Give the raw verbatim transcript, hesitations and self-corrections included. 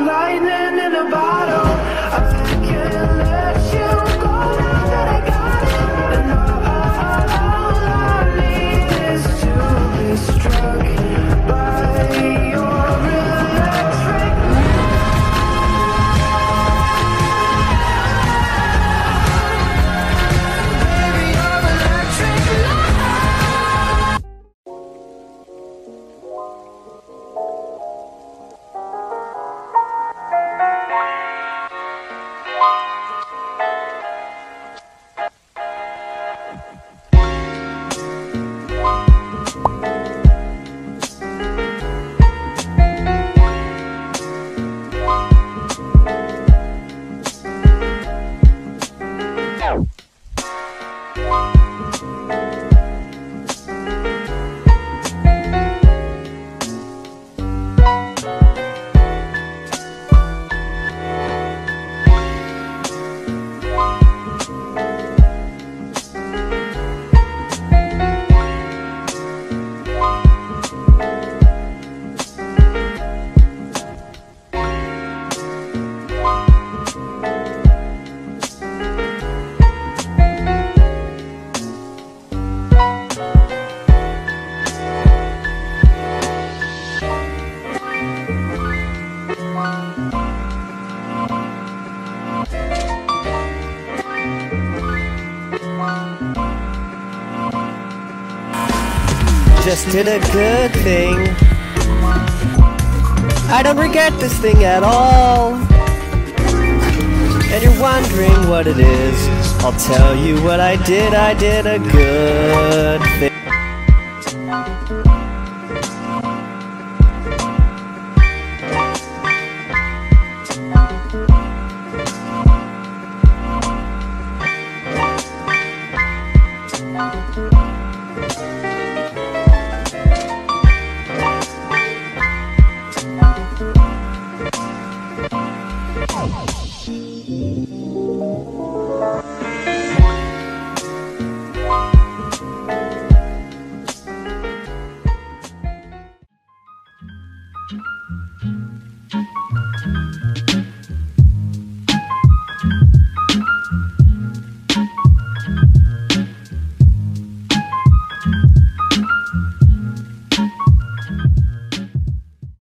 lightning in a bottle. I can't let you go now that I got it. And all I need is to be struck by your electric. Baby, your electric light. Just did a good thing. I don't regret this thing at all. And you're wondering what it is. I'll tell you what I did. I did a good thing. Thank you.